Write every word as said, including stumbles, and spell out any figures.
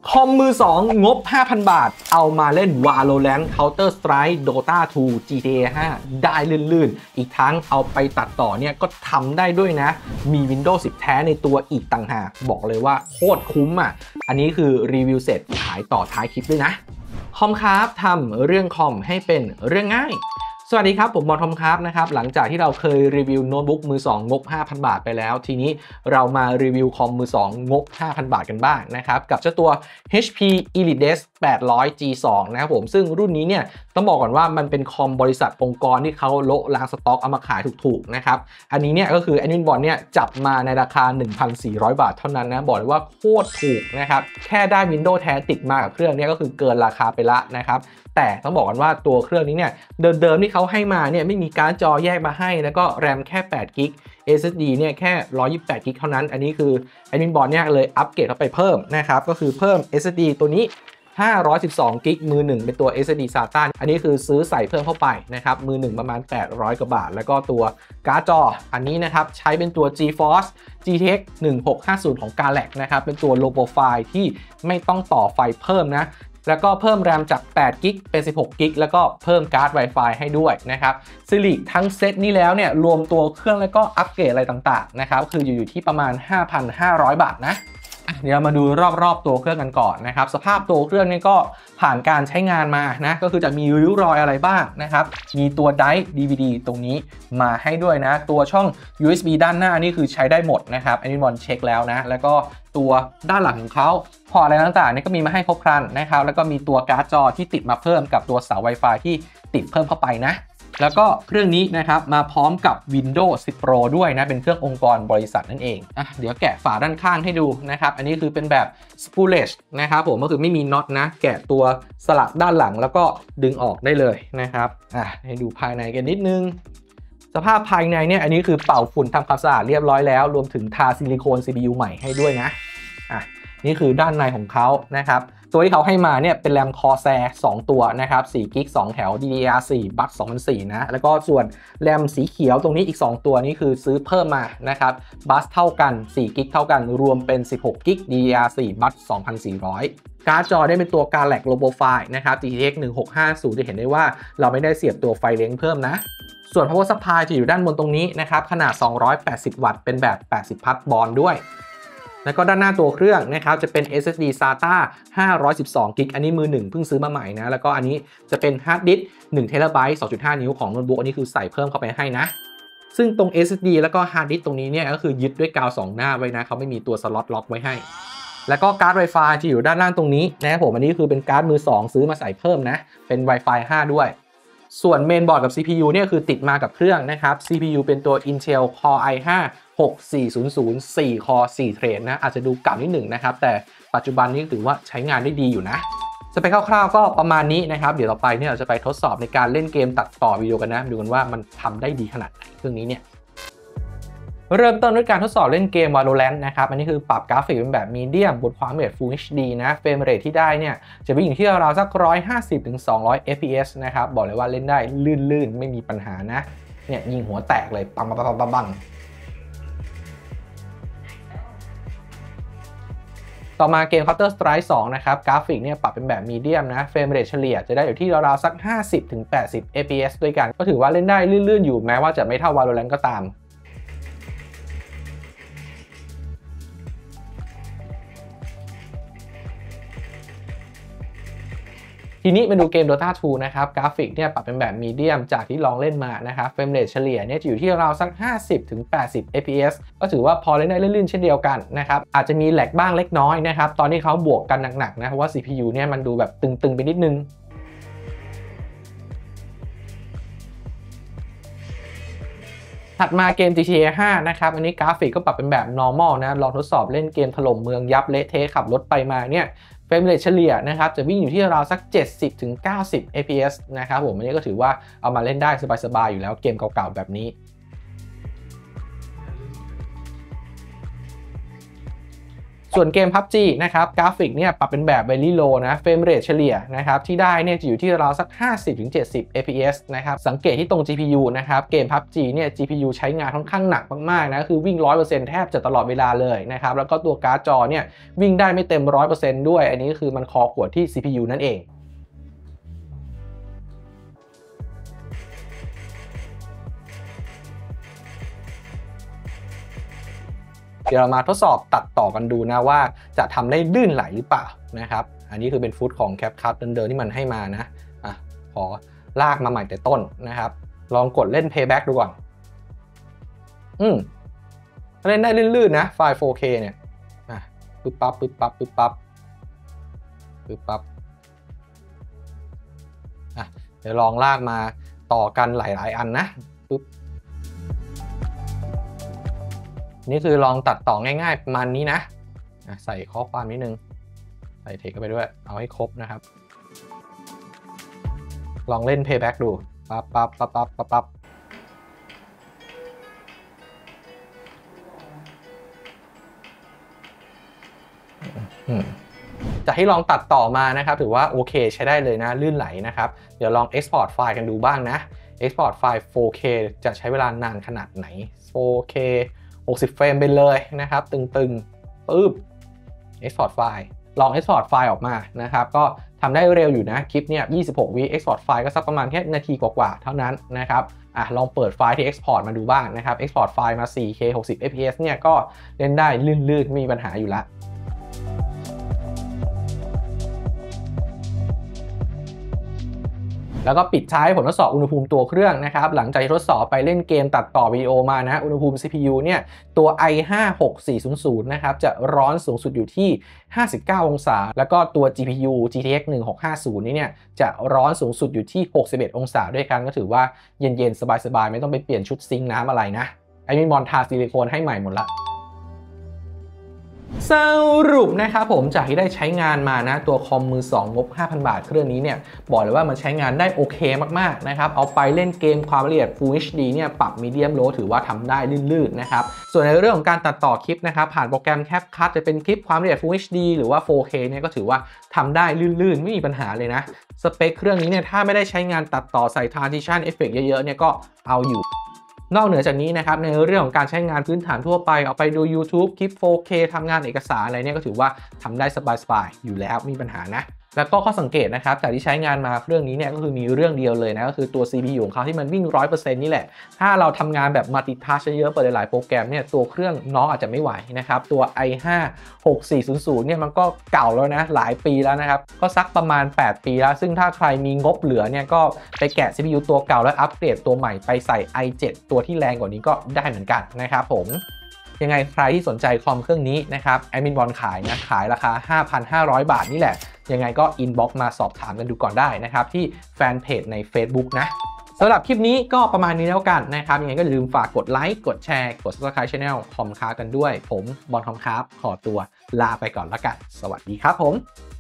คอมมือสองงบ ห้าพัน บาทเอามาเล่น Valorant Counter Strike Dota ทู จี ที เอ ห้า ได้ลื่นๆอีกทั้งเอาไปตัดต่อเนี่ยก็ทำได้ด้วยนะมี Windows สิบ แท้ในตัวอีกต่างหากบอกเลยว่าโคตรคุ้มอ่ะอันนี้คือรีวิวเสร็จขายต่อท้ายคลิปด้วยนะคอมครับทำเรื่องคอมให้เป็นเรื่องง่ายสวัสดีครับผมบอลทอมครับนะครับหลังจากที่เราเคยรีวิวโน้ตบุ๊กมือสองงบ ห้าพัน บาทไปแล้วทีนี้เรามารีวิวคอมมือสองงบ ห้าพัน บาทกันบ้างนะครับกับเจ้าตัว เอช พี EliteDesk แปดร้อย จี ทู นะครับผมซึ่งรุ่นนี้เนี่ยต้องบอกก่อนว่ามันเป็นคอมบริษัทองค์กรที่เขาโละล้างสต็อกเอามาขายถูกๆนะครับอันนี้เนี่ยก็คือแอดมินบอลเนี่ยจับมาในราคา หนึ่งพันสี่ร้อย บาทเท่านั้นนะบอกเลยว่าโคตรถูกนะครับแค่ได้ Windows แท้ติดมากับเครื่องนี้ก็คือเกินราคาไปละนะครับแต่ต้องบอกกันว่าตัวเครื่องนี้เนี่ยเดิมๆที่เขาให้มาเนี่ยไม่มีการ์ดจอแยกมาให้แล้วก็แรมแค่แปดกิก เอส เอส ดี เนี่ยแค่หนึ่งร้อยยี่สิบแปดกิกเท่านั้นอันนี้คือแอดมินบอร์ดเนี่ยเลยอัปเกรดเข้าไปเพิ่มนะครับก็คือเพิ่ม เอส เอส ดี ตัวนี้ห้าร้อยสิบสองกิกมือหนึ่งเป็นตัว เอส เอส ดี ซาต้า อันนี้คือซื้อใส่เพิ่มเข้าไปนะครับมือหนึ่งประมาณแปดร้อยกว่าบาทแล้วก็ตัวการ์ดจออันนี้นะครับใช้เป็นตัว GeForce จี ที เอ็กซ์ หนึ่งหกห้าศูนย์ ของ Galaxy นะครับเป็นตัว low profile ที่ไม่ต้องต่อไฟเพิ่มนะแล้วก็เพิ่มแรมจากแปดกิกเป็นสิบหกกิกแล้วก็เพิ่มการ์ด Wi-Fi ให้ด้วยนะครับซิลิทั้งเซตนี้แล้วเนี่ยรวมตัวเครื่องแล้วก็อัปเกรดอะไรต่างๆนะครับคืออยู่ที่ประมาณ ห้าพันห้าร้อย บาทนะเดี๋ยวมาดูรอบๆตัวเครื่องกันก่อนนะครับสภาพตัวเครื่องนี่ก็ผ่านการใช้งานมานะก็คือจะมีริ้วรอยอะไรบ้างนะครับมีตัวไดร์ ดี วี ดี ตรงนี้มาให้ด้วยนะตัวช่อง ยู เอส บี ด้านหน้านี่คือใช้ได้หมดนะครับอันนี้บอลเช็คแล้วนะแล้วก็ตัวด้านหลังของเขาพอร์ตอะไรต่างๆนี่ก็มีมาให้ครบครันนะครับแล้วก็มีตัวการ์ดจอที่ติดมาเพิ่มกับตัวเสา Wi-Fi ที่ติดเพิ่มเข้าไปนะแล้วก็เครื่องนี้นะครับมาพร้อมกับ Windows สิบ โปร ด้วยนะเป็นเครื่ององค์กรบริษัทนั่นเองอ่ะเดี๋ยวแกะฝาด้านข้างให้ดูนะครับอันนี้คือเป็นแบบ spoolage นะครับผมก็คือไม่มีน็อตนะแกะตัวสลักด้านหลังแล้วก็ดึงออกได้เลยนะครับอ่ะให้ดูภายในกันนิดนึงสภาพภายในเนี่ยอันนี้คือเป่าฝุ่นทำความสะอาดเรียบร้อยแล้วรวมถึงทาซิลิโคน ซี พี ยู ใหม่ให้ด้วยนะอ่ะนี่คือด้านในของเขานะครับตัวที่เขาให้มาเนี่ยเป็นแรม Corsair สองตัวนะครับสี่กิกสองแถว ดี ดี อาร์ โฟร์ บัส สองพันสี่นะแล้วก็ส่วนแรมสีเขียวตรงนี้อีกสองตัวนี้คือซื้อเพิ่มมานะครับบัสเท่ากันสี่กิกเท่ากันรวมเป็นสิบหกกิก ดี ดี อาร์ โฟร์ บัส สองพันสี่ร้อยการ์ดจอได้เป็นตัว Galaxy Low Profile นะครับ จี ที เอ็กซ์ หนึ่งหกห้าศูนย์จะเห็นได้ว่าเราไม่ได้เสียบตัวไฟเลี้ยงเพิ่มนะส่วน Power Supply จะอยู่ด้านบนตรงนี้นะครับขนาดสองร้อยแปดสิบวัตต์เป็นแบบแปดสิบพัทบอลด้วยแล้วก็ด้านหน้าตัวเครื่องนะครับจะเป็น เอส เอส ดี ซาต้า ห้าร้อยสิบสองกิกอันนี้มือหนึ่งเพิ่งซื้อมาใหม่นะแล้วก็อันนี้จะเป็นฮาร์ดดิสก์หนึ่งเทราไบต์ สองจุดห้า นิ้วของโน้ตบุ๊กอันนี้คือใส่เพิ่มเข้าไปให้นะซึ่งตรง เอส เอส ดี แล้วก็ฮาร์ดดิสก์ตรงนี้เนี่ยก็คือยึดด้วยกาวสองหน้าไว้นะเขาไม่มีตัวสล็อตล็อกไว้ให้แล้วก็การ์ด Wi-Fi จะอยู่ด้านล่างตรงนี้นะครับผมอันนี้คือเป็นการ์ดมือสองซื้อมาใส่เพิ่มนะเป็น Wi-Fi ห้าด้วยส่วนเมนบอร์ดกับ ซี พี ยู เนี่ยคือติดมากับเครื่องนะครับ ซี พี ยู เป็นตัว Intel Core ไอ ไฟว์ หกสี่ศูนย์ศูนย์ สี่ Core สี่เทรดนะอาจจะดูเก่านิดหนึ่งนะครับแต่ปัจจุบันนี้ถือว่าใช้งานได้ดีอยู่นะสเปคคร่าวๆก็ประมาณนี้นะครับเดี๋ยวต่อไปเนี่ยเราจะไปทดสอบในการเล่นเกมตัดต่อวิดีโอกันนะดูกันว่ามันทำได้ดีขนาดไหนเครื่องนี้เนี่ยเริ่มต้นด้วยการทดสอบเล่นเกม Valorant นะครับอันนี้คือปรับกราฟิกเป็นแบบมีเดียมบนความละเอียด Full เอช ดี นะเฟรมเรทที่ได้เนี่ยจะวิ่งอยู่ที่ราวๆสักหนึ่งร้อยห้าสิบถึงสองร้อย เอฟ พี เอส นะครับบอกเลยว่าเล่นได้ลื่นๆไม่มีปัญหานะเนี่ยยิงหัวแตกเลยปังปังปังปังปังต่อมาเกม Counter Strike สองนะครับกราฟิกเนี่ยปรับเป็นแบบมีเดียมนะเฟรมเรทเฉลี่ยจะได้อยู่ที่ราวๆสักห้าสิบถึงแปดสิบ เอฟ พี เอส ด้วยกันก็ถือว่าเล่นได้ลื่นๆอยู่แม้ว่าจะไม่เท่า Valorant ก็ตามทีนี้มาดูเกม Dota ทูนะครับกราฟิกเนี่ยปรับเป็นแบบมีเดียมจากที่ลองเล่นมานะครับเฟรมเรทเฉลี่ยเนี่ยจะอยู่ที่ราวสักห้าสิบถึงแปดสิบ เอฟ พี เอส ก็ถือว่าพอเล่นได้ลื่นๆเช่นเดียวกันนะครับอาจจะมีแหลกบ้างเล็กน้อยนะครับตอนที่เขาบวกกันหนักๆนะเพราะว่า ซี พี ยู เนี่ยมันดูแบบตึงๆไปนิดนึงถัดมาเกม จี ที เอ ห้านะครับอันนี้กราฟิกก็ปรับเป็นแบบ normal นะลองทดสอบเล่นเกมถล่มเมืองยับเละเทะขับรถไปมาเนี่ยเฟรมเรทเฉลี่ยนะครับจะวิ่งอยู่ที่ราวสักเจ็ดสิบถึงเก้าสิบ เอฟ พี เอส นะครับผมอันนี้ก็ถือว่าเอามาเล่นได้สบายๆอยู่แล้วเกมเก่าๆแบบนี้ส่ส่วนเกม พับจี นะครับกราฟิกเนี่ยปรับเป็นแบบ Very Low นะเฟรมเรทเฉลี่ยนะครับที่ได้เนี่ยจะอยู่ที่ราวสัก ห้าสิบถึงเจ็ดสิบ เอฟ พี เอส นะครับสังเกตที่ตรง จี พี ยู นะครับเกม พับจี เนี่ย จี พี ยู ใช้งานค่อนข้างหนักมากๆนะคือวิ่ง หนึ่งร้อยเปอร์เซ็นต์ แทบจะตลอดเวลาเลยนะครับแล้วก็ตัวการ์ดจอเนี่ยวิ่งได้ไม่เต็ม หนึ่งร้อยเปอร์เซ็นต์ ด้วยอันนี้คือมันคอขวดที่ ซี พี ยู นั่นเองเดี๋ยวเรามาทดสอบตัดต่อกันดูนะว่าจะทำได้ลื่นไหลหรือเปล่านะครับอันนี้คือเป็นฟุตของ CapCut เดิมๆที่มันให้มานะอ่ะขอลากมาใหม่แต่ต้นนะครับลองกดเล่น Playback ดูก่อนอืมเล่นได้ลื่นๆนะไฟล์ โฟร์เค เนี่ยอ่ะปึ๊บปั๊บปึ๊บปั๊บปึ๊บปั๊บปึ๊บปั๊บอ่ะเดี๋ยวลองลากมาต่อกันหลายๆอันนะปึ๊บนี่คือลองตัดต่อง่ายๆประมาณนี้นะใส่ข้อความนิดนึงใส่เทคเข้าไปด้วยเอาให้ครบนะครับลองเล่น Playback ดูปั๊บปั๊บปั๊บปั๊บปั๊บปั๊บจะให้ลองตัดต่อมานะครับถือว่าโอเคใช้ได้เลยนะลื่นไหลนะครับเดี๋ยวลอง Export ไฟล์กันดูบ้างนะ Export ไฟล์ โฟร์เค จะใช้เวลานานขนาดไหน โฟร์เค หกสิบเฟรมไปเลยนะครับตึงๆปึ๊บ Export ไฟล์ลอง Export ไฟล์ออกมานะครับก็ทำได้เร็วอยู่นะคลิปเนี่ยยี่สิบหกวิ Export ไฟล์ก็สักประมาณแค่นาทีกว่าๆเท่านั้นนะครับอ่ะลองเปิดไฟล์ที่ Export มาดูบ้างนะครับ Export ไฟล์มา โฟร์เค หกสิบ เอฟ พี เอส เนี่ยก็เล่นได้ลื่นๆไม่มีปัญหาอยู่แล้วแล้วก็ปิดท้ายผลทดสอบอุณหภูมิตัวเครื่องนะครับหลังจากทดสอบไปเล่นเกมตัดต่อวิดีโอมานะอุณหภูมิ ซี พี ยู เนี่ยตัว ไอ ห้า หกสี่ศูนย์ศูนย์ นะครับจะร้อนสูงสุดอยู่ที่ห้าสิบเก้าองศาแล้วก็ตัว จี พี ยู จี ที เอ็กซ์ หนึ่งหกห้าศูนย์ นี่เนี่ยจะร้อนสูงสุดอยู่ที่หกสิบเอ็ดองศาด้วยกันก็ถือว่าเย็นๆสบายๆไม่ต้องไปเปลี่ยนชุดซิงค์น้ำอะไรนะไอ้มีมอนทาซิลิโคนให้ใหม่หมดละสรุปนะครับผมจากที่ได้ใช้งานมานะตัวคอมมือสองงบ ห้าพัน บาทเครื่องนี้เนี่ยบอกเลยว่ามันใช้งานได้โอเคมากๆนะครับเอาไปเล่นเกมความละเอียด Full เอช ดี เนี่ยปรับ Medium Low ถือว่าทำได้ลื่นๆนะครับส่วนในเรื่องของการตัดต่อคลิปนะครับผ่านโปรแกรม CapCut จะเป็นคลิปความละเอียด Full เอช ดี หรือว่า โฟร์เค เนี่ยก็ถือว่าทำได้ลื่นๆไม่มีปัญหาเลยนะสเปคเครื่องนี้เนี่ยถ้าไม่ได้ใช้งานตัดต่อใส่ Transition Effect เยอะๆเนี่ยก็เอาอยู่นอกเหนือจากนี้นะครับในเรื่องของการใช้งานพื้นฐานทั่วไปเอาไปดู YouTube คลิป โฟร์เค ทำงานเอกสารอะไรเนี่ยก็ถือว่าทำได้สบายๆอยู่แล้วไม่มีปัญหานะแล้วก็ข้อสังเกตนะครับจากที่ใช้งานมาเครื่องนี้เนี่ยก็คือมีเรื่องเดียวเลยนะก็คือตัว ซี พี ยู ของเขาที่มันวิ่ง หนึ่งร้อยเปอร์เซ็นต์ นี่แหละถ้าเราทำงานแบบ Multitask เยอะๆเปิดหลายๆโปรแกรมเนี่ยตัวเครื่องน้องอาจจะไม่ไหวนะครับตัว ไอ ห้า หกสี่ศูนย์ศูนย์ เนี่ยมันก็เก่าแล้วนะหลายปีแล้วนะครับก็สักประมาณแปดปีแล้วซึ่งถ้าใครมีงบเหลือเนี่ยก็ไปแกะ ซี พี ยู ตัวเก่าแล้วอัปเกรดตัวใหม่ไปใส่ ไอ เซเว่น ตัวที่แรงกว่านี้ก็ได้เหมือนกันนะครับผมยังไงใครที่สนใจคอมเครื่องนี้นะครับแอดมินบอลขายนะขายราคา ห้าพันห้าร้อย บาทนี่แหละยังไงก็อินบ็อกซ์มาสอบถามกันดูก่อนได้นะครับที่แฟนเพจใน Facebook นะสำหรับคลิปนี้ก็ประมาณนี้แล้วกันนะครับยังไงก็อย่าลืมฝากกดไลค์กดแชร์กด Subscribe Channel คอมค้ากันด้วยผมบอลคอมค้าขอตัวลาไปก่อนละกันสวัสดีครับผม